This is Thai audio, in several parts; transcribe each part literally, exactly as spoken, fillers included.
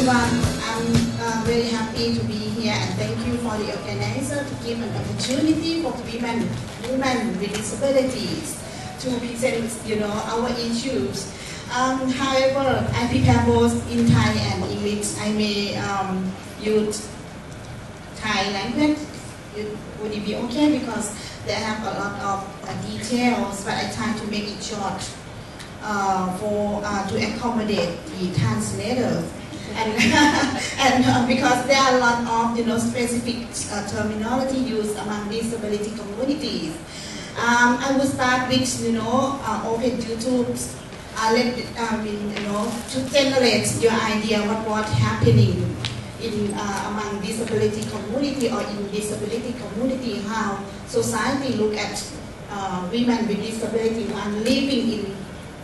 everyone. I'm uh, very happy to be here and thank you for the organizer to give an opportunity for women, women with disabilities to present, you know, our issues. Um, however, I prepare both in Thai and English. I may um, use Thai language. It, would it be okay? Because they have a lot of uh, details, but I try to make it short. Uh, for uh, to accommodate the translators, and and uh, because there are a lot of you know specific uh, terminology used among disability communities. Um, I will start with you know uh, open YouTube. Uh, let I mean you know to generate your idea what what happening in uh, among disability community or in disability community, how society look at uh, women with disability and living in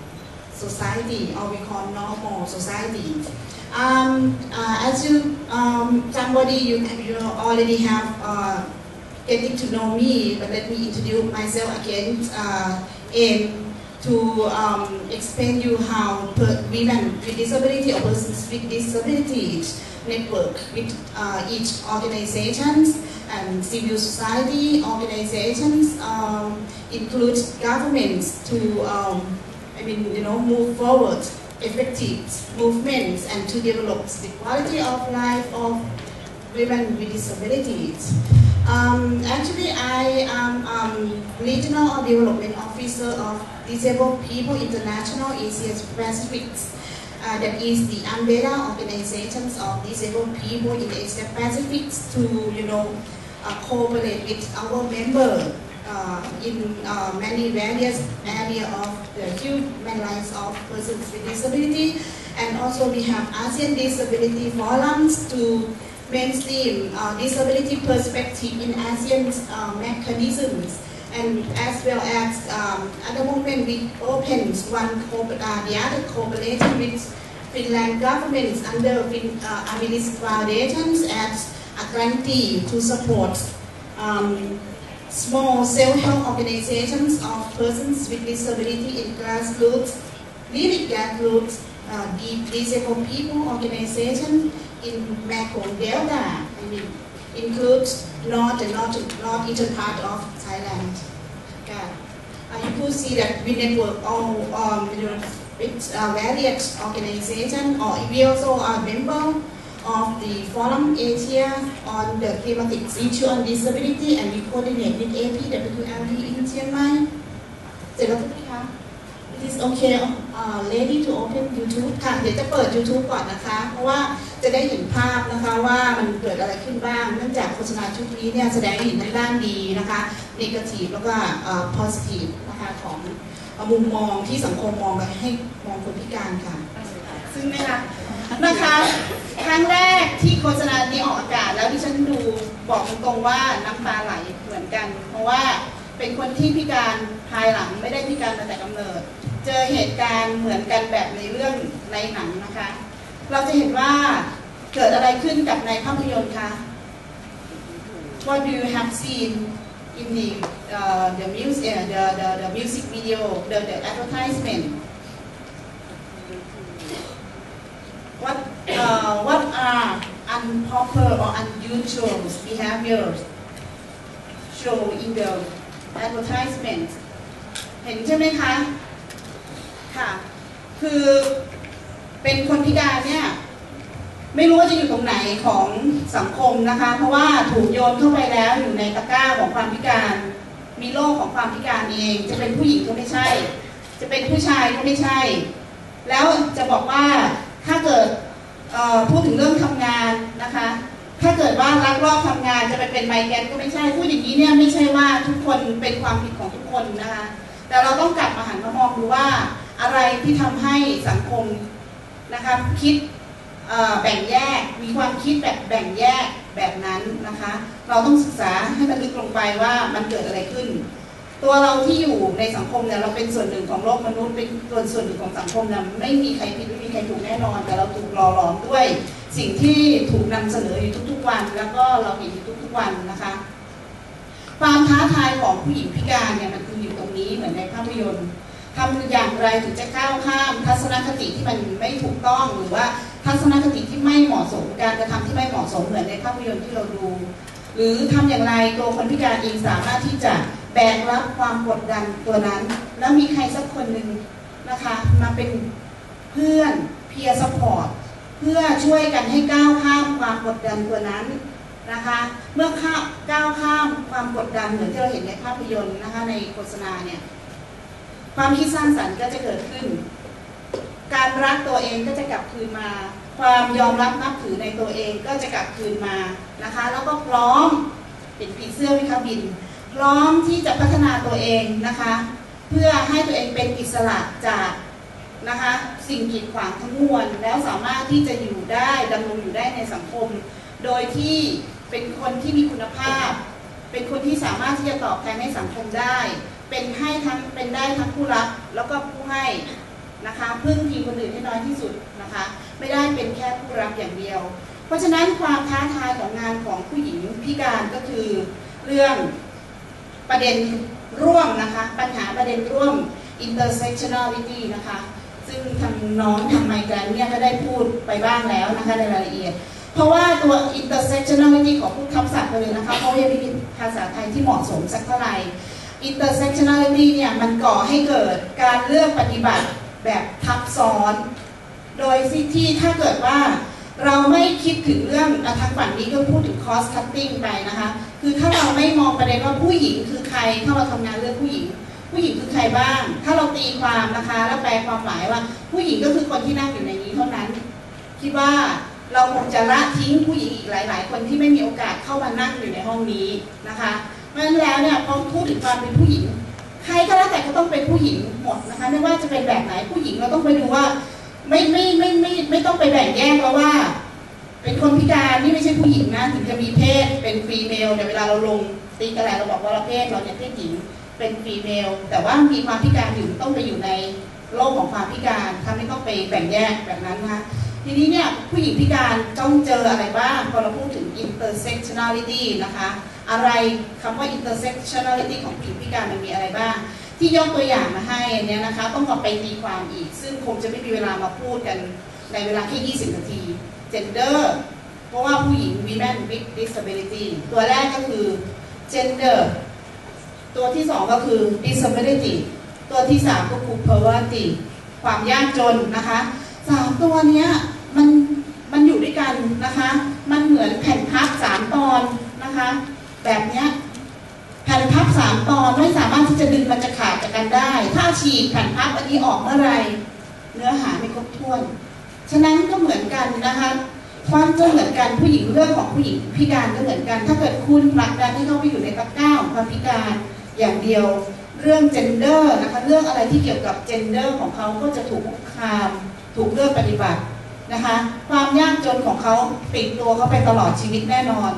society, or we call normal society. Um, uh, as you, um, somebody you, you already have uh, getting to know me, but let me introduce myself again. Uh, aim to um, explain you how per women with disability or persons with disabilities network with uh, each organizations and civil society organizations, um, include governments to um, I mean, you know, move forward effective movements and to develop the quality of life of women with disabilities. Um, actually, I am um, Regional or Development Officer of Disabled People International Asia Pacific. Uh, that is the umbrella organizations of disabled people in Asia Pacific to, you know, uh, cooperate with our members. Uh, in uh, many various areas of the human rights of persons with disability, and also we have ASEAN Disability Forums to mainstream uh, disability perspective in ASEAN uh, mechanisms, and as well as um, at the moment we open one uh, the other cooperation with Finland governments under fin uh, Abilis Foundations as a grantee to support um, small self-help organizations of persons with disability in grassroots, living grassroots, uh, disabled people organization in Mekong Delta. I mean, includes north and north, northeastern part of Thailand. Yeah. Uh, you could see that we network all um, with uh, various organizations, or we also are member of the Forum Asia on the climatic issue on disability, and we coordinate with A P W L D in Chiang Mai. It is okay, uh, ready to open YouTube ค่ะเดี๋ยวจะเปิด YouTube ก่อนนะคะเพราะว่าจะได้เห็นภาพนะคะว่ามันเกิดอะไรขึ้นบ้างเนื่องจากโฆษณาชุดนี้เนี่ยแสดงให้เห็นในด้านดีนะคะ negative แล้วก็ positive นะคะของมุมมองที่สังคมมองไปให้มองคนพิการค่ะซึ่งไหมคะนะคะครั้งแรกที่โฆษณานี้ออกอากาศแล้วที่ฉันดูบอกตรงๆว่าน้ำตาไหลเหมือนกันเพราะว่าเป็นคนที่พิการภายหลังไม่ได้พิการมาแต่กำเนิดเจอเหตุการณ์เหมือนกันแบบในเรื่องในหนังนะคะเราจะเห็นว่าเกิดอะไรขึ้นกับในภาพยนตร์คะ What do you have seen in the uh, the music the the the music video the the advertisement What uh, what are improper or unusual behaviors show in the advertisement เห็นใช่ไหมคะค่ะคือเป็นคนพิการเนี่ยไม่รู้ว่าจะอยู่ตรงไหนของสังคมนะคะเพราะว่าถูกโยนเข้าไปแล้วอยู่ในตะกร้าของความพิการมีโรคของความพิการเองจะเป็นผู้หญิงก็ไม่ใช่จะเป็นผู้ชายก็ไม่ใช่แล้วจะบอกว่าถ้าเกิดพูดถึงเรื่องทำงานนะคะถ้าเกิดว่าลักลอบทำงานจะไปเป็นไมเกรนก็ไม่ใช่พูดอย่างนี้เนี่ยไม่ใช่ว่าทุกคนเป็นความผิดของทุกคนนะคะแต่เราต้องกลับมาหันมามองดูว่าอะไรที่ทำให้สังคมนะคะคิดแบ่งแยกมีความคิดแบบแบ่งแยกแบบนั้นนะคะเราต้องศึกษาให้มันลึกลงไปว่ามันเกิดอะไรขึ้นตัวเราที่อยู่ในสังคมเนี่ยเราเป็นส่วนหนึ่งของโลกมนุษย์เป็นส่วนส่วนหนึ่งของสังคมเนี่ยไม่มีใครผิดไม่มีใครถูกแน่นอนแต่เราถูกหล่อหลอมด้วยสิ่งที่ถูกนำเสนออยู่ทุกๆวันแล้วก็เราเห็นอยู่ทุกๆวันนะคะความท้าทายของผู้หญิงพิการเนี่ยมันคืออยู่ตรงนี้เหมือนในภาพยนตร์ทำอย่างไรถึงจะก้าวข้ามทัศนคติที่มันไม่ถูกต้องหรือว่าททัศนคติที่ไม่เหมาะสมการกระทำที่ไม่เหมาะสมเหมือนในภาพยนตร์ที่เราดูหรือทำอย่างไรตัวคนพิการเองสามารถที่จะแบกรับความกดดันตัวนั้นแล้วมีใครสักคนหนึ่งนะคะมาเป็นเพื่อนเพียร์ซัพพอร์ตเพื่อช่วยกันให้ก้าวข้ามความกดดันตัวนั้นนะคะเมื่อก้าวข้ามความกดดันเหมือนที่เราเห็นในภาพยนตร์นะคะในโฆษณาเนี่ยความคิดสร้างสรรค์ก็จะเกิดขึ้นการรักตัวเองก็จะกลับคืนมาความยอมรับนับถือในตัวเองก็จะกลับคืนมานะคะแล้วก็พร้อมเป็นผีเสื้อวิคาบินพร้อมที่จะพัฒนาตัวเองนะคะเพื่อให้ตัวเองเป็นอิสระจากนะคะสิ่งกีดขวางทั้งมวลแล้วสามารถที่จะอยู่ได้ดำรงอยู่ได้ในสังคมโดยที่เป็นคนที่มีคุณภาพเป็นคนที่สามารถที่จะตอบแทนให้สังคมได้เป็นให้ทั้งเป็นได้ทั้งผู้รับแล้วก็ผู้ให้นะคะพึ่งพิงคนอื่นให้น้อยที่สุดนะคะไม่ได้เป็นแค่ผู้รับอย่างเดียวเพราะฉะนั้นความท้าทายของงานของผู้หญิงพิการก็คือเรื่องประเด็นร่วมนะคะปัญหาประเด็นร่วม intersectionality นะคะซึ่งทางน้องทำไมกันเนี่ยก็ได้พูดไปบ้างแล้วนะคะในรายละเอียดเพราะว่าตัว intersectionality ของผู้ทับศัพท์ไปเลยนะคะเพราะยังไม่มีภาษาไทยที่เหมาะสมสักเท่าไหร่ intersectionality เนี่ยมันก่อให้เกิดการเลือกปฏิบัติแบบทับซ้อนโดยที่ถ้าเกิดว่าเราไม่คิดถึงเรื่องทางฝั่งนี้ก็พูดถึง cost cutting ไปนะคะคือถ้าเราไม่มองประเด็นว่าผู้หญิงคือใครถ้าเราทำงานเรื่องผู้หญิงผู้หญิงคือใครบ้างถ้าเราตีความนะคะแล้วแปลความหมายว่าผู้หญิงก็คือคนที่นั่งอยู่ในนี้เท่านั้นคิดว่าเราคงจะละทิ้งผู้หญิงอีกหลายๆคนที่ไม่มีโอกาสเข้ามานั่งอยู่ในห้องนี้นะคะเพราะฉะนั้นแล้วเนี่ยพอพูดถึงความเป็นผู้หญิงใครก็แล้วแต่ก็ต้องเป็นผู้หญิงหมดนะคะไม่ว่าจะเป็นแบบไหนผู้หญิงเราต้องไปดูว่าไม่ไม่ไม่ไม่ไม่ต้องไปแบ่งแยกแล้วว่าเป็นคนพิการนี่ไม่ใช่ผู้หญิงนะถึงจะมีเพศเป็นฟีเมลในเวลาเราลงตีกระไรเราบอกว่าเราเพศเราเนี่ยเพศหญิงเป็นฟีเมลแต่ว่ามีความพิการอยู่ต้องไปอยู่ในโลกของความพิการทำให้ต้องไปแบ่งแยกแบบนั้นนะคะทีนี้เนี่ยผู้หญิงพิการต้องเจออะไรบ้างพอเราพูดถึง intersectionality นะคะอะไรคำว่า intersectionality ของผู้หญิงพิการมันมีอะไรบ้างที่ยกตัวอย่างมาให้เนี่ยนะคะต้องขอไปตีความอีกซึ่งคงจะไม่มีเวลามาพูดกันในเวลาแค่ยี่สิบนาที gender เพราะว่าผู้หญิง women with disability ตัวแรกก็คือ gender ตัวที่สองก็คือ disability ตัวที่สามก็คือ poverty ความยากจนนะคะสามตัวเนี้ยมันมันอยู่ด้วยกันนะคะมันเหมือนแผ่นพับสามตอนนะคะแบบเนี้ยแผ่นพับสามตอนไม่สามารถที่จะดึงมันจะขาดจากกันได้ถ้าฉีกแผ่นพับอันนี้ออกเมื่อไรเนื้อหาไม่ครบถ้วนฉะนั้นก็เหมือนกันนะคะความก็เหมือนกันผู้หญิงเรื่องของผู้หญิงพิการก็เหมือนกันถ้าเกิดคุณผลักดันให้เขาไปอยู่ในตะกร้าของความพิการอย่างเดียวเรื่อง gender นะคะเรื่องอะไรที่เกี่ยวกับ gender ของเขาก็จะถูกคุกคามถูกเลือกปฏิบัตินะคะความยากจนของเขาติดตัวเขาไปตลอดชีวิตแน่นอน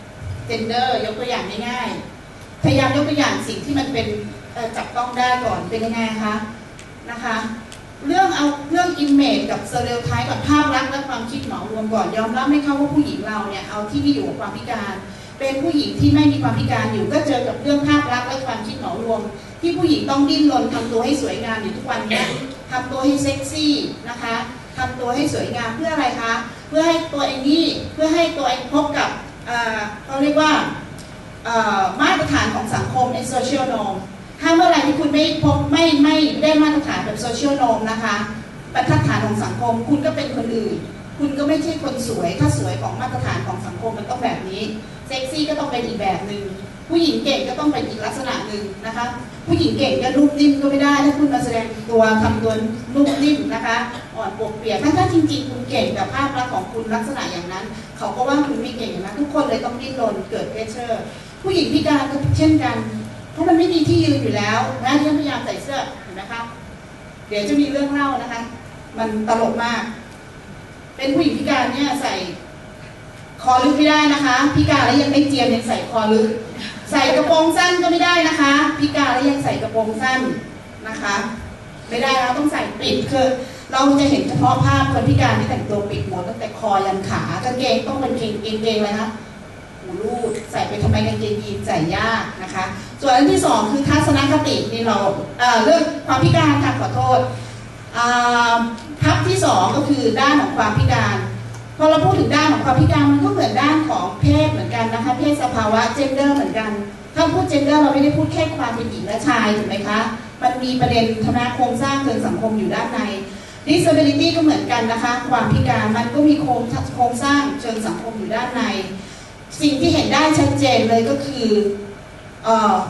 gender ยกตัวอย่างง่ายๆพยายามยกตัวอย่างสิ่งที่มันเป็นจับต้องได้ก่อนเป็นยังไงคะนะคะเรื่องเอาเรื่อง image กับ stereotype กับภาพลักษณ์และความคิดเหมารวมก่อนยอมรับไหมคะว่าผู้หญิงเราเนี่ยเอาที่มีอยู่กับความพิการเป็นผู้หญิงที่ไม่มีความพิการอยู่ก็เจอกับเรื่องภาพลักษณ์และความคิดเหมารวมที่ผู้หญิงต้องดิ้นรนทำตัวให้สวยงามอยู่ทุกวันนี้ทำตัวให้เซ็กซี่นะคะทำตัวให้สวยงามเพื่ออะไรคะเพื่อให้ตัวเองนี่เพื่อให้ตัวเองพบกับเขาเรียกว่ามาตรฐานของสังคมในโซเชียลโนมถ้าเมื่อไหร่ที่คุณไม่พบไม่ไม่ได้มาตรฐานแบบโซเชียลโนมนะคะบรรทัดฐานของสังคมคุณก็เป็นคนอื่นคุณก็ไม่ใช่คนสวยถ้าสวยของมาตรฐานของสังคมมันต้องแบบนี้เซ็กซี่ก็ต้องเป็นอีกแบบหนึ่งผู้หญิงเก่งก็ต้องเป็นอีกลักษณะหนึ่งนะคะผู้หญิงเก่งจะนุ่มนิ่มก็ไม่ได้ถ้าคุณมาแสดงตัวทำตัวนุ่มนิ่มนะคะอ่อนปวกเปียกถ้าถ้าจริงๆคุณเก่งแต่ภาพลักษณ์ของคุณลักษณะอย่างนั้นเขาก็ว่าคุณไม่เก่งนะทุกคนเลยต้องดิ้นรนเกิดเพชเชอร์ผู้หญิงพิการก็เช่นกันเพราะมันไม่มีที่ยืนอยู่แล้วนะที่พยายามใส่เสื้อเห็นไหมคะเดี๋ยวจะมีเรื่องเล่านะคะมันตลกมากเป็นผู้หญิงพิการเนี่ยใส่คอลึกไม่ได้นะคะพิการแล้วยังไม่เจียมยังใส่คอลึกใส่กระโปรงสั้นก็ไม่ได้นะคะพิการแล้วยังใส่กระโปรงสั้นนะคะไม่ได้เราต้องใส่ปิดคือเราจะเห็นเฉพาะภาพคนพิการที่แต่งตัวปิดหมดตั้งแต่คอยันขากางเกงต้องเป็นเกงเกงเกงเลยนะหูรูดใส่ไปทำไมกางเกงยีนใส่ยากนะคะส่วนอันที่สองคือทัศนคตินี่เรา เอ่อ เรื่องความพิการค่ะขอโทษทับที่สองก็คือด้านของความพิการพอเราพูดถึงด้านของความพิการมันก็เหมือนด้านของเพศเหมือนกันนะคะเพศสภาวะ gender เหมือนกันถ้าพูด gender เราไม่ได้พูดแค่ความเป็นหญิงและชายถูกไหมคะมันมีประเด็นทางโครงสร้างเชิงสังคมอยู่ด้านใน disability ก็เหมือนกันนะคะความพิการมันก็มีโครงโครงสร้างเชิงสังคมอยู่ด้านในสิ่งที่เห็นได้ชัดเจนเลยก็คือเอ่อ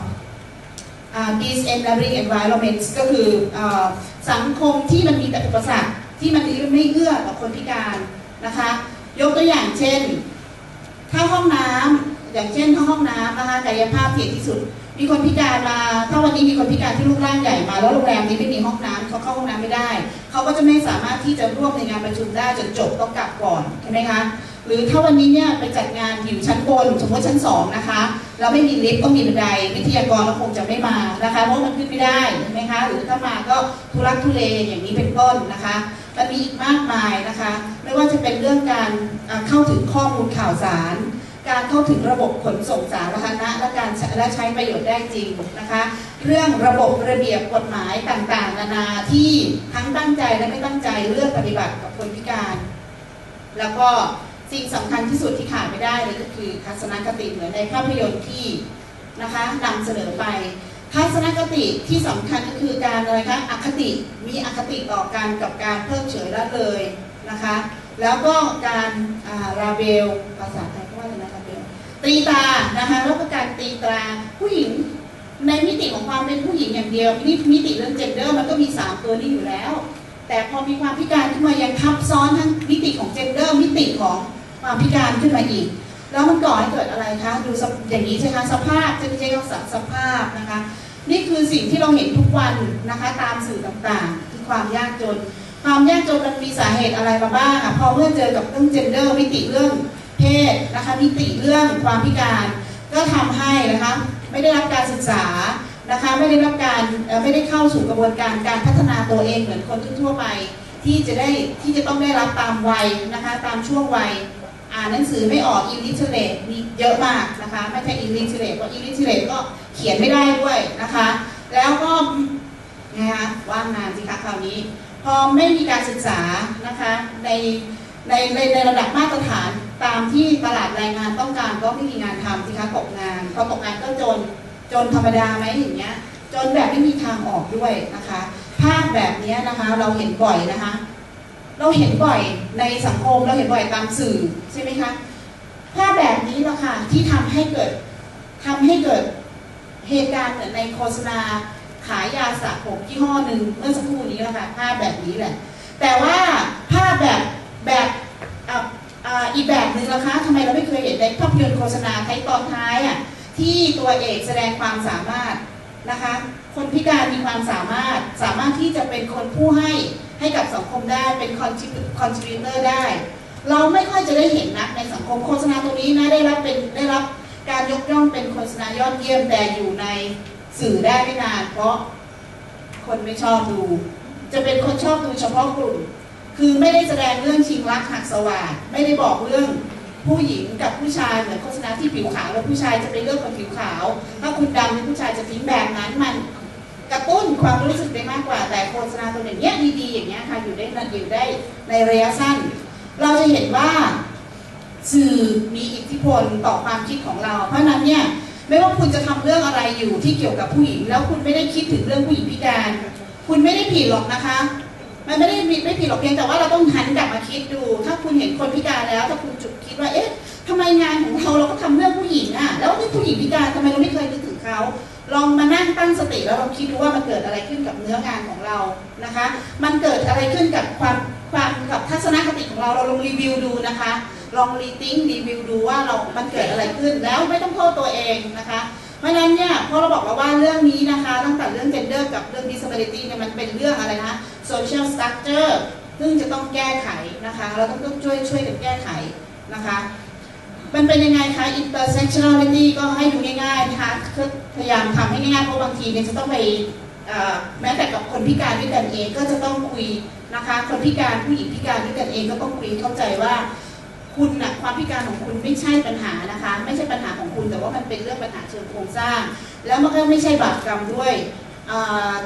disabling environment ก็คือสังคมที่มันมีแต่อุปสรรคที่มันไม่เอื้อต่อคนพิการนะคะยกตัวอย่างเช่นถ้าห้องน้ำอย่างเช่นถ้าห้องน้ำนะคะกายภาพที่ที่สุดมีคนพิการมาถ้าวันนี้มีคนพิการที่รูปร่างใหญ่มาแล้วโรงแรมนี้ไม่มีห้องน้ำเขาเข้าห้องน้ำไม่ได้เขาก็จะไม่สามารถที่จะร่วมในงานประชุมได้จนจบต้องกลับก่อนใช่ไหมคะหรือถ้าวันนี้เนี่ยไปจัดงานอยู่ชั้นบนสมมติชั้นสองนะคะแล้วไม่มีลิฟต์ต้องมีบันไดวิทยากรก็คงจะไม่มานะคะเพราะมันขึ้นไม่ได้ใช่ไหมคะหรือถ้ามาก็ทุรักทุเลอย่างนี้เป็นต้นนะคะมันมีอีกมากมายนะคะไม่ว่าจะเป็นเรื่องการเข้าถึงข้อมูลข่าวสารการเข้าถึงระบบขนส่งสาธารณะและการและใช้ประโยชน์ได้จริงนะคะเรื่องระบบระเบียบกฎหมายต่างๆนานาที่ทั้งตั้งใจและไม่ตั้งใจเลือกปฏิบัติกับคนพิการแล้วก็สิ่งสำคัญที่สุดที่ขาดไม่ได้เลยก็คือทัศนคติเหมือนในภาพยนตร์ที่นะคะนำเสนอไปทัศนคติที่สำคัญก็คือการอะไรคะอคติมีอคติต่อกันกับการเพิ่มเฉยละเลยนะคะแล้วก็การราเบลภาษาไทยก็ว่าอะไรนะราเบลตีตานะคะแล้วก็การตีตราผู้หญิงในมิติของความเป็นผู้หญิงอย่างเดียวนี่มิติเรื่อง gender มันก็มีสามตัวนี้อยู่แล้วแต่พอมีความพิการขึ้นมายังทับซ้อนทั้งมิติของ gender มิติของความพิการขึ้นมาอีกแล้วมันก่อให้เกิดอะไรคะดูอย่างนี้ใช่ไหมสภาพจะไม่ใช่ว่าสภาพนะคะนี่คือสิ่งที่เราเห็นทุกวันนะคะตามสื่อต่างๆคือความยากจนความยากจนมันมีสาเหตุอะไรมาบ้างอ่ะพอเมื่อเจอกับเรื่อง gender มิติเรื่องเพศนะคะมิติเรื่องความพิการก็ทำให้นะคะไม่ได้รับการศึกษานะคะไม่ได้รับการไม่ได้เข้าสู่กระบวนการการพัฒนาตัวเองเหมือนคนทั่วไปที่จะได้ที่จะต้องได้รับตามวัยนะคะตามช่วงวัยอ่านหนังสือไม่ออก illiterate มีเยอะมากนะคะไม่ใช่ illiterate เพราะ illiterate ก็เขียนไม่ได้ด้วยนะคะแล้วก็นะคะว่างงานสิคะคราวนี้พอไม่มีการศึกษานะคะในในในในระดับมาตรฐานตามที่ตลาดแรงงานต้องการก็ไม่มีงานทำสิคะตกงานพอตกงานก็จนจนธรรมดาไหมอย่างเงี้ยจนแบบไม่มีทางออกด้วยนะคะภาพแบบนี้นะคะเราเห็นบ่อยนะคะเราเห็นบ่อยในสังคมเราเห็นบ่อยตามสื่อใช่ไหมคะภาพแบบนี้แหละค่ะที่ทำให้เกิดทำให้เกิดเหตุการณ์เหมือนในโฆษณาขายยาสระผมยี่ห้อหนึ่งเมื่อสักครู่นี้แหละค่ะภาพแบบนี้แหละแต่ว่าภาพแบบแบบอีกแบบหนึ่งนะคะทำไมเราไม่เคยเห็นในภาพยนตร์โฆษณาท้ายตอนท้ายอ่ะที่ตัวเอกแสดงความสามารถนะคะคนพิการมีความสามารถสามารถที่จะเป็นคนผู้ให้ให้กับสังคมได้เป็นคอนทริบิวเตอร์ได้เราไม่ค่อยจะได้เห็นนะในสังคมโฆษณาตัวนี้นะได้รับเป็นได้รับการยกย่องเป็นโฆษณายอดเยี่ยมแต่อยู่ในสื่อได้ไม่นานเพราะคนไม่ชอบดูจะเป็นคนชอบดูเฉพาะกลุ่มคือไม่ได้แสดงเรื่องชิงรักหักสวาทไม่ได้บอกเรื่องผู้หญิงกับผู้ชายเหมือนโฆษณาที่ผิวขาวแล้วผู้ชายจะไปเลือกคนผิวขาวถ้าคุณดำผู้ชายจะทิ้งแบบนั้นมันกระตุ้นความรู้สึกได้มากกว่าแต่โฆษณาตัวอย่างเงี้ยดีๆอย่างเงี้ยค่ะอยู่ได้นานอยู่ได้ในระยะสั้นเราจะเห็นว่าสื่อมีอิทธิพลต่อความคิดของเราเพราะนั้นเนี่ยไม่ว่าคุณจะทำเรื่องอะไรอยู่ที่เกี่ยวกับผู้หญิงแล้วคุณไม่ได้คิดถึงเรื่องผู้หญิงพิการคุณไม่ได้ผิดหรอกนะคะมันไม่ได้ไม่ผิดหรอกเพียงแต่ว่าเราต้องหันกลับมาคิดดูถ้าคุณเห็นคนพิการแล้วถ้าคุณจุดคิดว่าเอ๊ะทำไมงานของเราเราก็ทำเรื่องผู้หญิงอ่ะแล้วนี่ผู้หญิงพิการทำไมเราไม่เคยนึกถึงเขาลองมานั่งตั้งสติแล้วลองคิดดูว่ามันเกิดอะไรขึ้นกับเนื้องานของเรานะคะมันเกิดอะไรขึ้นกับความความกับทัศนคติของเราเราลองรีวิวดูนะคะลองรีติ้งรีวิวดูว่าเรา มันเกิดอะไรขึ้นแล้วไม่ต้องโทษตัวเองนะคะเพราะฉะนั้นเนี่ยพอเราบอกแล้วว่าเรื่องนี้นะคะตั้งแต่เรื่อง gender กับเรื่อง disability เนี่ยมันเป็นเรื่องอะไรนะ social structure ซึ่งจะต้องแก้ไขนะคะเราต้องต้องช่วยช่วยกันแก้ไขนะคะมันเป็นยังไงคะ intersectionality ก็ให้ดูง่ายๆนะคะพยายามทำให้ง่ายๆเพราะบางทีเนี่ยจะต้องไปแม้แต่กับคนพิการด้วยกันเองก็จะต้องคุยนะคะคนพิการผู้หญิงพิการด้วยกันเองก็ต้องคุยเข้าใจว่าคุณนะความพิการของคุณไม่ใช่ปัญหานะคะไม่ใช่ปัญหาของคุณแต่ว่ามันเป็นเรื่องปัญหาเชิงโครงสร้างแล้วมันก็ไม่ใช่บาปกรรมด้วย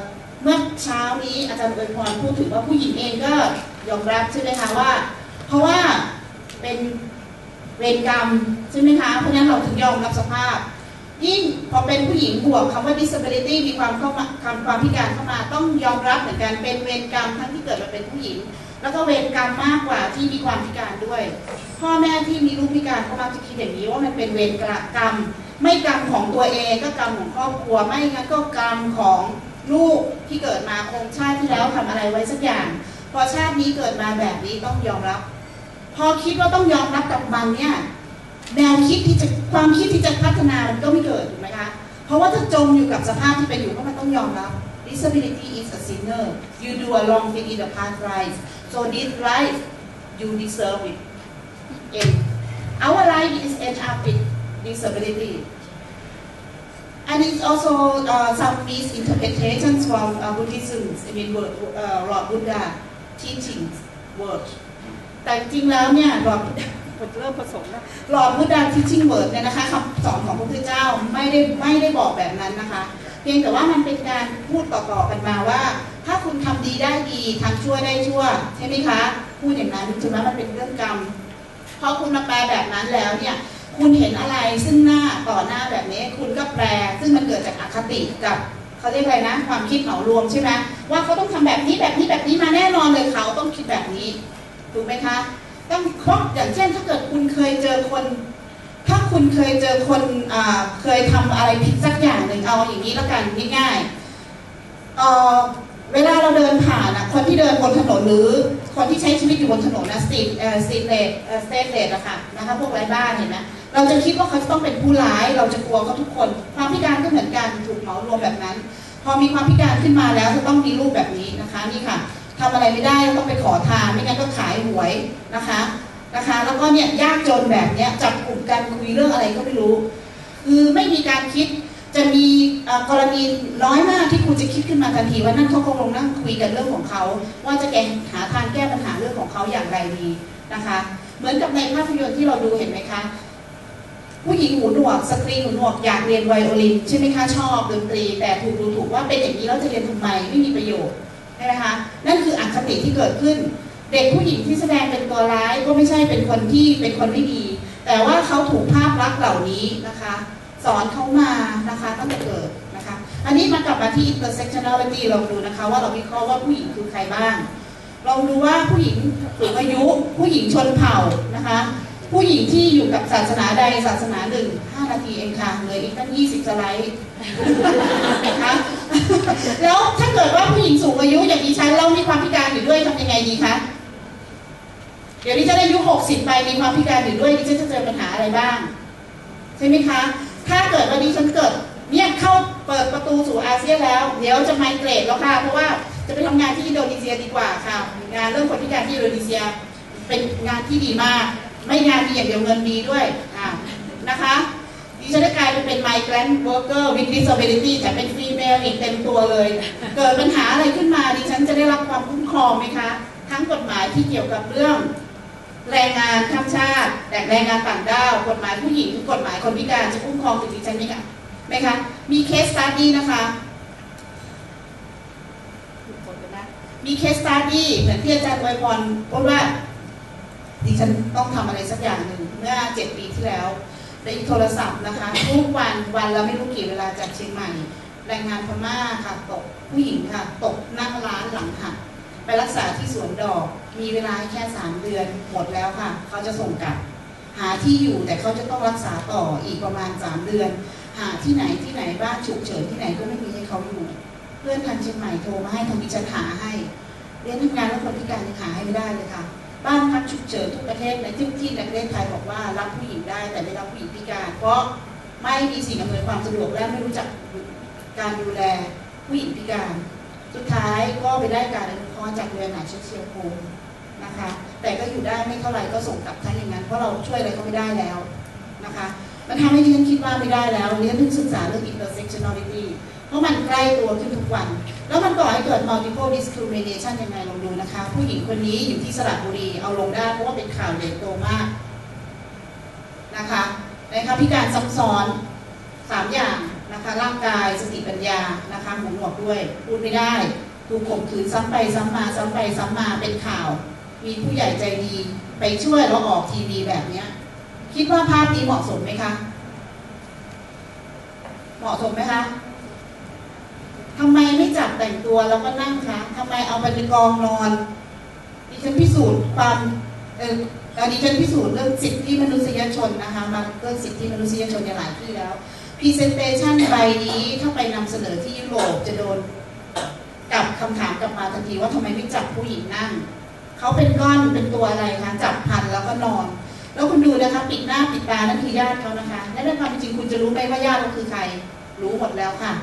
เมื่อเช้านี้อาจารย์อวยพรพูดถึงว่าผู้หญิงเองก็ยอมรับใช่ไหมคะว่าเพราะว่าเป็นเวรกรรมใช่ไหมคะเพราะฉะนั้นเราถึงยอมรับสภาพยิ่งพอเป็นผู้หญิงบวกคำว่า disability มีความเข้ามาคำความพิการเข้ามาต้องยอมรับเหมือนกันเป็นเวรกรรมทั้งที่เกิดมาเป็นผู้หญิงแล้วก็เวรกรรมมากกว่าที่มีความพิการด้วยพ่อแม่ที่มีลูกพิการเขามักจะคิดอย่างนี้ว่ามันเป็นเวรกรรมไม่กรรมของตัวเองก็กรรมของครอบครัวไม่งั้นก็กรรมของลูกที่เกิดมาคงชาติที่แล้วทำอะไรไว้สักอย่างพอชาตินี้เกิดมาแบบนี้ต้องยอมรับพอคิดว่าต้องยอมรับกับมันเนี่ยแนวคิดที่จะความคิดที่จะพัฒนามันก็ไม่เกิดถูกไหมคะเพราะว่าถ้าจมอยู่กับสภาพที่เป็นอยู่ก็มันต้องยอมรับ disability is a sinner you do a wrong thing in the past life so this life you deserve it and our life is end up with disability and it's also uh, some misinterpretations from uh, Buddhism I mean word uh, Lord Buddha teachings word แต่จริงแล้วเนี่ยหลอดเริ่มผสมแล้วหลอดพุทธาทิชชิ่งเวิร์ดเนี่ยนะคะคำสอนของพระพุทธเจ้าไม่ได้ไม่ได้บอกแบบนั้นนะคะเพียงแต่ว่ามันเป็นการพูดต่อๆกันมาว่าถ้าคุณทำดีได้ดีทำชั่วได้ชั่วใช่ไหมคะพูดอย่างนั้นถึงแม้มันเป็นเรื่องกรรมพอคุณมาแปลแบบนั้นแล้วเนี่ยคุณเห็นอะไรซึ่งหน้าต่อหน้าแบบนี้คุณก็แปลซึ่งมันเกิดจากอคติกับเขาเรียกอะไรนะความคิดเหมารวมใช่ไหมว่าเขาต้องทำแบบนี้แบบนี้แบบนี้มาแน่นอนเลยเขาต้องคิดแบบนี้ถูกไหมคะต้องเพราะอย่างเช่นถ้าเกิดคุณเคยเจอคนถ้าคุณเคยเจอคนเคยทำอะไรผิดสักอย่างหนึ่งเอาอย่างนี้แล้วกันง่ายๆ เ, เวลาเราเดินผ่านคนที่เดินบนถนนหรือคนที่ใช้ชีวิตอยู่บนถนนนะสตรีทสตรีทเลดสเตทเลดอะค่ะนะคะพวกไร้บ้านเห็นไหมเราจะคิดว่าเขาจะต้องเป็นผู้ร้ายเราจะกลัวเขาทุกคนความพิการก็เหมือนกันถูกเหมารวมแบบนั้นพอมีความพิการขึ้นมาแล้วจะต้องมีรูปแบบนี้นะคะนี่ค่ะทำอะไรไม่ได้ต้องไปขอทานไม่งั้นก็ขายหวยนะคะนะคะแล้วก็เนี่ยยากจนแบบเนี้ยจับกลุ่มกันคุยเรื่องอะไรก็ไม่รู้คือไม่มีการคิดจะมีกรณีน้อยมากที่คุณจะคิดขึ้นมาทันทีว่านั่นเขาคงลงนั่งคุยกันเรื่องของเขาว่าจะแก้หาทางแก้ปัญหาเรื่องของเขาอย่างไรดีนะคะเหมือนกับในภาพยนตร์ที่เราดูเห็นไหมคะผู้หญิงหูหนวกสตรีหูหนวกอยากเรียนไวโอลินใช่ไหมคะชอบดนตรีแต่ถูกดูถูกว่าเป็นอย่างนี้แล้วจะเรียนทำไมไม่มีประโยชน์ใช่ไหมคะนั่นคืออคติที่เกิดขึ้นเด็กผู้หญิงที่แสดงเป็นตัวร้ายก็ไม่ใช่เป็นคนที่เป็นคนไม่ดีแต่ว่าเขาถูกภาพลักษณ์เหล่านี้นะคะสอนเขามานะคะตั้งแต่เกิดนะคะอันนี้มากลับมาที่ intersectionality เราดูนะคะว่าเราวิเคราะห์ว่าผู้หญิงคือใครบ้างเราดูว่าผู้หญิงสูงอายุผู้หญิงชนเผ่านะคะผู้หญิงที่อยู่กับศาสนาใดศาสนาหนึ่งห้านาทีเองค่ะเลยอีกตั้งยี่สิบสไลด์นะคะแล้วถ้าเกิดว่าผู้หญิงสูงอายุอย่างดิฉันเรามีความพิการอยู่ด้วยทำยังไงดีคะเดี๋ยวดิฉันอายุหกสิบไปมีความพิการอยู่ด้วยดิฉันจะเจอปัญหาอะไรบ้างใช่ไหมคะถ้าเกิดว่าดิฉันเกิดเนี่ยเข้าเปิดประตูสู่อาเซียนแล้วเดี๋ยวจะไมเกรดแล้วค่ะเพราะว่าจะไปทำงานที่อินโดนีเซียดีกว่าค่ะงานเรื่องคนพิการที่อินโดนีเซียเป็นงานที่ดีมากไม่งานดีอย่างเดียวเงินดีด้วยอ่านะคะดิฉันจะกลายไปเป็น migrant worker with disability แต่เป็น female อีกเต็มตัวเลยเกิดปัญหาอะไรขึ้นมาดิฉันจะได้รับความคุ้มครองไหมคะทั้งกฎหมายที่เกี่ยวกับเรื่องแรงงานข้ามชาติแต่แรงงานต่างด้าวกฎหมายผู้หญิงกฎหมายคนพิการจะคุ้มครองดิฉันไหมคะไหมคะมีเคสสตั๊ดดี้นะคะมีเคสสตั๊ดดี้เหมือนที่อาจารย์อวยพรพูดว่าดิฉันต้องทำอะไรสักอย่างหนึ่งเมื่อเจ็ดปีที่แล้วได้โทรศัพท์นะคะทุกวันวันละไม่รู้กี่เวลาจากเชียงใหม่แรงงานพม่าค่ะตกผู้หญิงค่ะตกนั่งร้านหลังหักไปรักษาที่สวนดอกมีเวลาแค่สามเดือนหมดแล้วค่ะเขาจะส่งกลับหาที่อยู่แต่เขาจะต้องรักษาต่ออีกประมาณสามเดือนหาที่ไหนที่ไหนบ้านฉุกเฉินที่ไหนก็ไม่มีให้เขาอยู่เพื่อนทางเชียงใหม่โทรมาให้ทางดิฉันหาให้เรียนทำงานแล้วคนพิการยังหาให้ไม่ได้เลยค่ะบ้านพักฉุกเฉินทุกประเทศในทุกที่ในประเทศไทยบอกว่ารับผู้หญิงได้แต่ไม่รับผู้หญิงพิการเพราะไม่มีสิ่งอำนวยความสะดวกและไม่รู้จักการดูแลผู้หญิงพิการสุดท้ายก็ไปได้การอนุเคราะห์จากเรือนหนาเชื้อเชียวโคมนะคะแต่ก็อยู่ได้ไม่เท่าไหร่ก็ส่งกลับทั้งอย่างนั้นเพราะเราช่วยอะไรก็ไม่ได้แล้วนะคะมันทำให้ดิฉันคิดว่าไม่ได้แล้วดิฉันเพิ่งศึกษาเรื่อง intersectionality เพราะมันใกล้ตัวขึ้นทุกวันแล้วมันก่อให้เกิด multiple discrimination ยังไงลองดูนะคะผู้หญิงคนนี้อยู่ที่สระบุรีเอาลงได้เพราะว่าเป็นข่าวใหญ่โตมากนะคะนะคะพิการซับซ้อนสามอย่างนะคะนะคะร่างกายสติปัญญานะคะหูหนวกด้วยพูดไม่ได้ถูกข่มขืนซ้ำไปซ้ำมาซ้ำไปซ้ำมาเป็นข่าวมีผู้ใหญ่ใจดีไปช่วยเราออกทีวีแบบนี้คิดว่าภาพนี้เหมาะสมไหมคะเหมาะสมไหมคะทำไมไม่จับแต่งตัวแล้วก็นั่งคะทำไมเอาไปในกองนอนดิฉันพิสูจน์ความเออดิฉันพิสูจน์เรื่องสิทธิมนุษยชนนะคะมาเรื่องสิทธิมนุษยชนในหลายที่แล้วพรีเซนเตชันใบนี้ถ้าไปนำเสนอที่ยุโรปจะโดนกลับคำถามกลับมาทันทีว่าทำไมไม่จับผู้หญิงนั่งเขาเป็นก้อนเป็นตัวอะไรคะจับพันแล้วก็นอนแล้วคุณดูนะคะปิดหน้าปิดตานั่นคือญาติเขานะคะและในความจริงคุณจะรู้ไหมว่าญาติเราคือใครรู้หมดแล้วค่ะ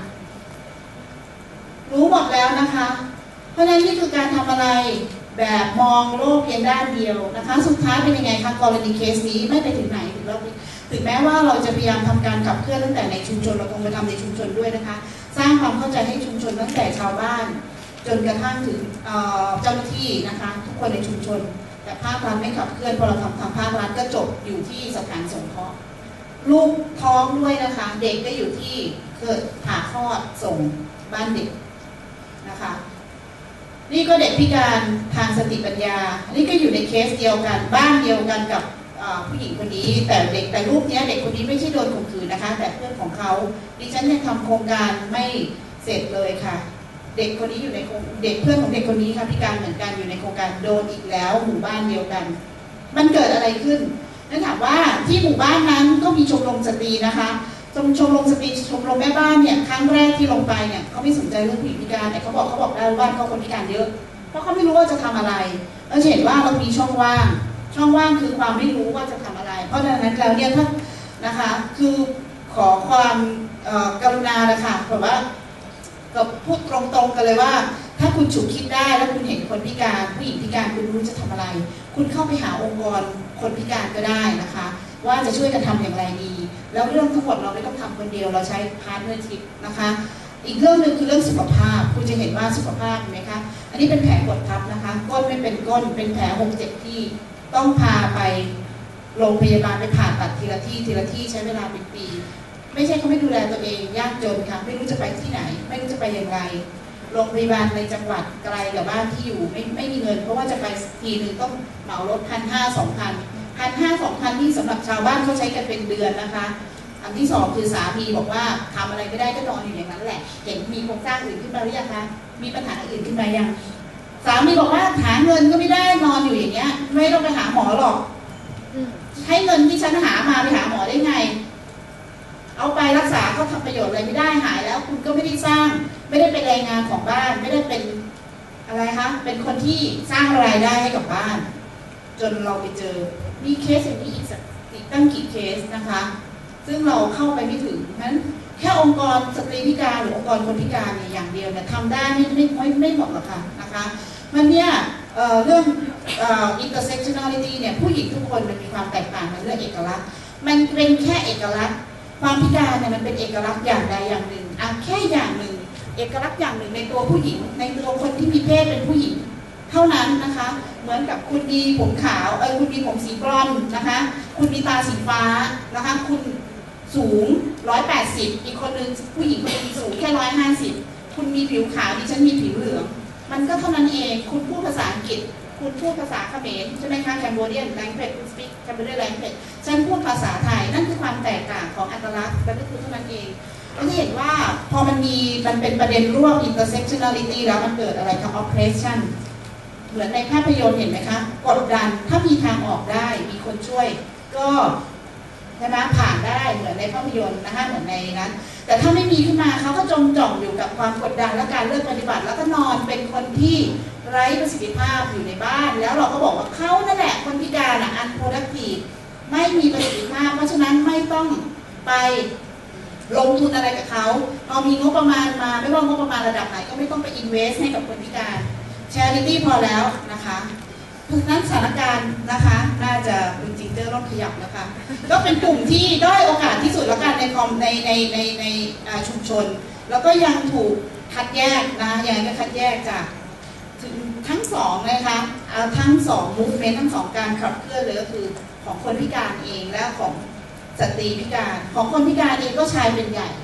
รู้หมดแล้วนะคะเพราะฉะนั้นนี่คือการทำอะไรแบบมองโลกเพียงด้านเดียวนะคะสุดท้ายเป็นยังไงคะกรณีเคสนี้ไม่ไปถึงไหนถึงเราถึงแม้ว่าเราจะพยายามทำการขับเคลื่อนตั้งแต่ในชุมชนเราคงไปทำในชุมชนด้วยนะคะสร้างความเข้าใจให้ชุมชนตั้งแต่ชาวบ้านจนกระทั่งถึงเจ้าหน้าที่นะคะทุกคนในชุมชนแต่ภาครัฐไม่ขับเคลื่อนพอเราทำทางภาครัฐก็จบอยู่ที่สถานสงเคราะห์ลูกท้องด้วยนะคะเด็กก็อยู่ที่เกิดผ่าคลอดส่งบ้านเด็กนะคะนี่ก็เด็กพิการทางสติปัญญานี่ก็อยู่ในเคสเดียวกันบ้านเดียวกันกับผู้หญิงคนนี้แต่เด็กแต่รูปนี้เด็กคนนี้ไม่ใช่โดนข่มขืนนะคะแต่เพื่อนของเขาดิฉันยังทำโครงการไม่เสร็จเลยค่ะเด็กคนนี้อยู่ในเด็กเพื่อนของเด็กคนนี้ค่ะพิการเหมือนกันอยู่ในโครงการโดนอีกแล้วหมู่บ้านเดียวกันมันเกิดอะไรขึ้นนั่นถามว่าที่หมู่บ้านนั้นก็มีชมรมสตรีนะคะชมชมรมสตรีชมรมแม่บ้านเนี่ยครั้งแรกที่ลงไปเนี่ยเขาไม่สนใจเรื่องผู้หญิงพิการแต่เขาบอกเขาบอกได้ว่าเขาคนพิการเยอะเพราะเขาไม่รู้ว่าจะทำอะไรเราเห็นว่าเรามีช่องว่างช่องว่างคือความไม่รู้ว่าจะทำอะไรเพราะฉะนั้นแล้วเนี่ยถ้านะคะคือขอความกรุณานะคะแบบว่าก็พูดตรงๆกันเลยว่าถ้าคุณฉุกคิดได้แล้วคุณเห็นคนพิการผู้หญิงพิการคุณรู้จะทำอะไรคุณเข้าไปหาองค์กรคนพิการก็ได้นะคะว่าจะช่วยกันทำอย่างไรดีแล้วเรื่องทั้งหมดเราไม่ต้องทำคนเดียวเราใช้พาร์ทเนอร์ชิพนะคะอีกเรื่องหนึ่งคือเรื่องสุขภาพคุณจะเห็นว่าสุขภาพเห็นไหมคะอันนี้เป็นแผลกดทับนะคะก้นไม่เป็นก้นเป็นแผลหกเจ็ดที่ต้องพาไปโรงพยาบาลไปผ่าตัดทีละที่ทีละที่ใช้เวลาเป็นปีไม่ใช่เขาไม่ดูแลตัวเองยากจนค่ะไม่รู้จะไปที่ไหนไม่รู้จะไปอย่างไรโรงพยาบาลในจังหวัดไกลกับบ้านที่อยู่ไม่ไม่มีเงินเพราะว่าจะไปทีหนึ่งต้องเหมารถพันห้าสองพันพันห้าสองพันที่สำหรับชาวบ้านเขาใช้กันเป็นเดือนนะคะอันที่สองคือสามีบอกว่าทำอะไรไม่ได้ก็นอนอยู่อย่างนั้นแหละเห็นมีโครงสร้างอื่นขึ้นมาหรือยังคะมีปัญหาอื่นขึ้นมายังสามีบอกว่าหาเงินก็ไม่ได้นอนอยู่อย่างเงี้ยไม่ต้องไปหาหมอหรอกให้เงินที่ฉันหามาไปหาหมอได้ไงเอาไปรักษาเขาทำประโยชน์อะไรไม่ได้หายแล้วคุณก็ไม่ได้สร้างไม่ได้เป็นแรงงานของบ้านไม่ได้เป็นอะไรคะเป็นคนที่สร้างรายได้ให้กับบ้านจนเราไปเจอมีเคสอย่างนี้อีกอีกตั้งกี่เคสนะคะซึ่งเราเข้าไปไม่ถึงนั้นแค่องค์กรสตรีพิการหรือองค์กรคนพิการเนี่ยอย่างเดียวเนี่ยทำได้ไม่ไม่ไม่ไม่หมดหรอกค่ะนะคะมันเนี่ยเอ่อเรื่องเอ่อ intersectionality เนี่ยผู้หญิงทุกคนมันมีความแตกต่างในเรื่องเอกลักษณ์มันเป็นแค่เอกลักษณ์ความพิการเนี่ยมันเป็นเอกลักษณ์อย่างใดอย่างหนึ่งอ่ะแค่อย่างหนึ่งเอกลักษณ์อย่างหนึ่งในตัวผู้หญิงในตัวคนที่มีเพศเป็นผู้หญิงเท่านั้นนะคะเหมือนกับคุณมีผมขาวเออคุณมีผมสีบรอนซ์นะคะคุณมีตาสีฟ้านะคะคุณสูงหนึ่งร้อยแปดสิบอีกคนนึงผู้หญิงคนนึงสูงแค่หนึ่งร้อยห้าสิบคุณมีผิวขาวดิฉันมีผิวเหลืองมันก็เท่านั้นเองคุณพูดภาษาอังกฤษคุณพูดภาษาเขมรใช่ไหมคะแคมโบเดียนแลงเพจคุณสปีกแคมโบเดียนแลงเพจฉันพูดภาษาไทยนั่นคือความแตกต่างของอัตลักษณ์นั่นก็คือเท่านั้นเองเราจะเห็นว่าพอมันมีมันเป็นประเด็นร่วม intersectionality แล้วมันเกิดอะไรคะ oppression เหมือนในภาพยนตร์เห็นไหมคะกดดันถ้ามีทางออกได้มีคนช่วยก็ใช่ไหมผ่านได้เหมือนในภาพยนตร์นะคะเหมือนในนั้นแต่ถ้าไม่มีขึ้นมาเขาก็จมจ่องอยู่กับความกดดันและการเลือกปฏิบัติแล้วก็นอนเป็นคนที่ไร้ประสิทธิภาพอยู่ในบ้านแล้วเราก็บอกว่าเขานั่นแหละคนพิการอ่ะ unproductive ไม่มีประสิทธิภาพเพราะฉะนั้นไม่ต้องไปลงทุนอะไรกับเขาพอมีงบประมาณมาไม่ว่างบประมาณระดับไหนก็ไม่ต้องไป invest ให้กับคนพิการ charity พอแล้วนะคะเพราะฉะนั้นสถานการณ์นะคะน่าจะเป็นจริงเจอต้องขยับนะคะก็เป็นกลุ่มที่ด้อยโอกาสที่สุดแล้วกันในคอมในในในในชุมชนแล้วก็ยังถูกคัดแยกนะยังก็คัดแยกจากถึงทั้งสองนะคะทั้งสองมูฟเมนต์ทั้งสองการขับเคลื่อนเลยก็คือของคนพิการเองและของสตรีพิการของคนพิการเองก็ชายเป็นใหญ่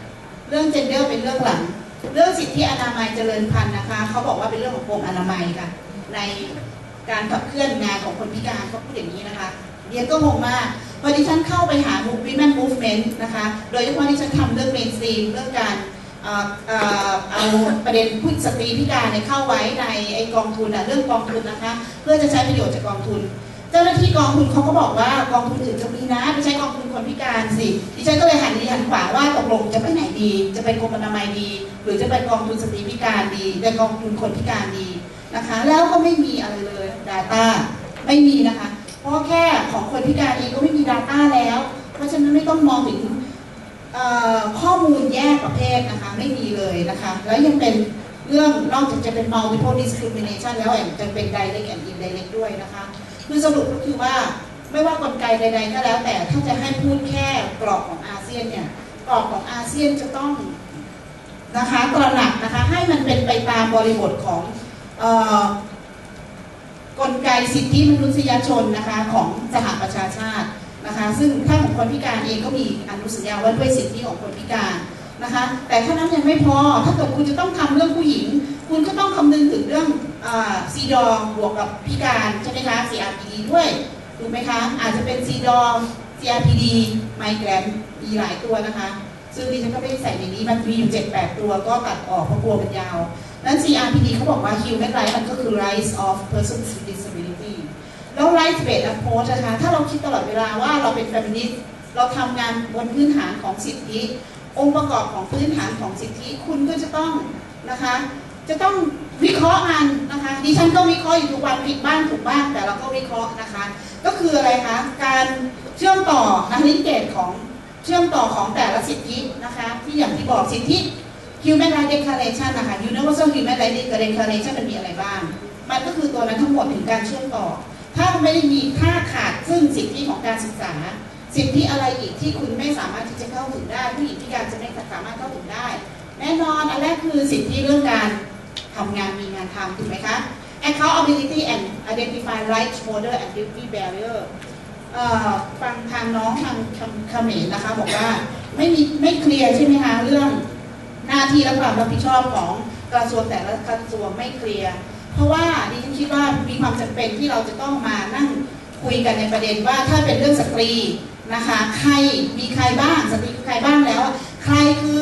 เรื่อง gender เป็นเรื่องหลังเรื่องสิทธิอนามัยเจริญพันธุ์นะคะเขาบอกว่าเป็นเรื่องของกรมอนามัยค่ะในการขับเคลื่อนงานของคนพิการเขาพูดอย่างนี้นะคะเรียนก็งงมากพอดิฉันเข้าไปหา Women Movement นะคะโดยเฉพาะที่ฉันทำเรื่อง mainstream เรื่องการเอาประเด็นผู้สตรีพิการเข้าไว้ในไอกองทุนเรื่องกองทุนนะคะเพื่อจะใช้ประโยชน์จากกองทุนเจ้าหน้าที่กองทุนเขาก็บอกว่ากองทุนอื่นจะมีนะไม่ใช่กองทุนคนพิการสิดิฉันก็เลยหันนี้หันขวาว่าตกลงจะไปไหนดีจะไปกรมอนามัยดีหรือจะไปกองทุนสตรีพิการดีแต่กองทุนคนพิการดีนะคะแล้วก็ไม่มีอะไรเลย Data ไม่มีนะคะเพราะแค่ของคนพิการเองก็ไม่มี Data แล้วเพราะฉะนั้นไม่ต้องมองถึงข้อมูลแยกประเภทนะคะไม่มีเลยนะคะแล้วยังเป็นเรื่องนอกจากจะเป็น multiple discrimination แล้วยังเป็น direct and indirect ด้วยนะคะคือสรุปก็คือว่าไม่ว่ากลไกใดๆก็แล้วแต่ถ้าจะให้พูดแค่กรอบของอาเซียนเนี่ยกรอบของอาเซียนจะต้องนะคะตระหนักนะคะให้มันเป็นไปตามบริบทของเอ่อกลไกสิทธิมนุษยชนนะคะของสหประชาชาตินะคะซึ่งถ้าของคนพิการเองก็มีอนุสัญญาว่าด้วยสิทธิของคนพิการนะคะแต่ถ้านั้นยังไม่พอถ้าเกิดคุณจะต้องทำเรื่องผู้หญิงคุณก็ต้องคำนึงถึงเรื่องซีดอบวกกับพิการใช่ไหมคะ ซี อาร์ พี ดี ด้วยถูกไหมคะอาจจะเป็นซีดอ ซี อาร์ พี ดี ไมเกรนมีหลายตัวนะคะซึ่งดิฉันก็ไม่ได้ใส่ในนี้มันมีอยู่ เจ็ดแปด ตัวก็ตัดออกเพราะกลัวมันยาวนั้น ซี อาร์ พี ดี เขาบอกว่า Human Rights มันก็คือ Rights of Persons with Disability แล้ว Rights Based Approach นะคะถ้าเราคิดตลอดเวลาว่าเราเป็น Feminist เราทำงานบนพื้นฐานของสิทธิองค์ประกอบของพื้นฐานของสิทธิคุณก็จะต้องนะคะจะต้องวิเคราะห์มันนะคะดิฉันก็วิเคราะห์อยู่ทุกวันผิดบ้างถูกบ้างแต่เราก็วิเคราะห์นะคะก็คืออะไรคะการเชื่อมต่อนะลิงเกจของเชื่อมต่อของแต่ละสิทธินะคะที่อย่างที่บอกสิทธิ Human Rights Declaration นะคะ Universal Human Rights Declaration มันมีอะไรบ้างมันก็คือตัวนั้นทั้งหมดถึงการเชื่อมต่อถ้าไม่ได้มีถ้าขาดซึ่งสิทธิของการศึกษาสิทธิอะไรอีกที่คุณไม่สามารถที่จะเข้าถึงได้ผู้หญิงพิการจะไม่สามารถเข้าถึงได้แน่นอนอันแรกคือสิทธิเรื่องการทำงานมีงานทำถูกไหมคะ accountability and identify rights holder and duty barrier ฟังทางน้องทางเขมรนะคะบอกว่าไม่มีไม่เคลียร์ใช่ไหมคะเรื่องหน้าที่และความรับผิดชอบของกระทรวงแต่ละกระทรวงไม่เคลียร์เพราะว่าดิฉันคิดว่ามีความจำเป็นที่เราจะต้องมานั่งคุยกันในประเด็นว่าถ้าเป็นเรื่องสตรีนะคะใครมีใครบ้างสตรีใครบ้างแล้วใครคือ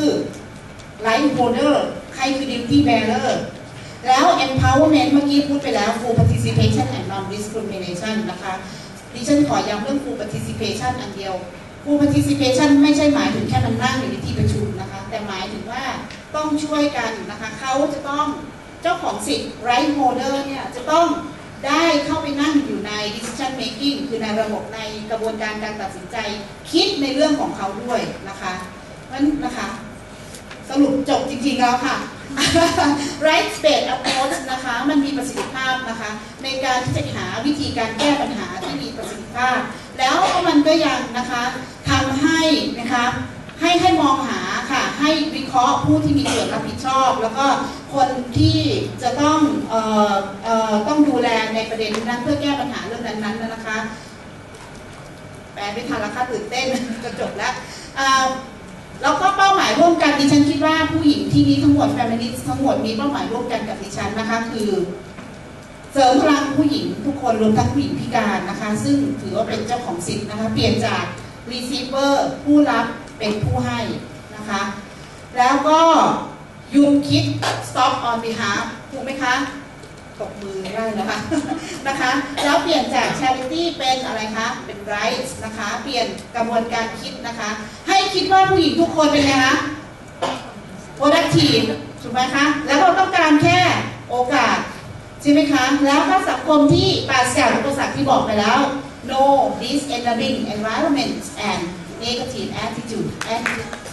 right holder ใครคือ duty bearer แล้ว empowerment เมื่อกี้พูดไปแล้ว full participation and non discrimination นะคะดิฉันขอย้ำเรื่อง full participation อันเดียว full participation ไม่ใช่หมายถึงแค่มันนั่งอยู่ในที่ประชุมนะคะแต่หมายถึงว่าต้องช่วยกันนะคะเขาจะต้องเจ้าของสิทธิ์ right holder เนี่ยจะต้องได้เข้าไปนั่งอยู่ใน decision making คือในระบบในกระบวนการการตัดสินใจคิดในเรื่องของเขาด้วยนะคะเพราะฉะนั้นนะคะสรุปจบจริงๆแล้วค่ะ Rights Based Approach นะคะมันมีประสิทธิภาพนะคะในการที่จะหาวิธีการแก้ปัญหาที่มีประสิทธิภาพแล้วมันก็ยังนะคะทำให้นะคะให้ให้มองหาค่ะให้วิเคราะห์ผู้ที่มีส่วนรับผิดชอบแล้วก็คนที่จะต้องเอ่อเอ่อต้องดูแลในประเด็นนั้นเพื่อแก้ปัญหาเรื่องนั้นๆนะคะแปลไม่ทันแล้วค่ะตื่นเต้นจะจบแล้วแล้วก็เป้าหมายร่วมกันดิฉันคิดว่าผู้หญิงที่นี้ทั้งหมดแฟมินิสต์ทั้งหมดมีเป้าหมายร่วมกันกับดิฉันนะคะคือเสริมพลังผู้หญิงทุกคนรวมทั้งผู้หญิงพิการนะคะซึ่งถือว่าเป็นเจ้าของสิทธิ์นะคะเปลี่ยนจาก receiver ผู้รับเป็นผู้ให้นะคะแล้วก็หยุดคิด stop on behalf ถูกไหมคะตบมือได้นะคะนะคะแล้วเปลี่ยนจาก charity เป็นอะไรคะเป็น rights นะคะเปลี่ยนกระบวนการคิดนะคะให้คิดว่าผู้หญิงทุกคนเป็นไงคะ productive ถูกไหมคะแล้วเราต้องการแค่โอกาสใช่ไหมคะแล้วก็สังคมที่ปราศจากอุปสรรคที่บอกไปแล้ว no disabling environment and negative attitude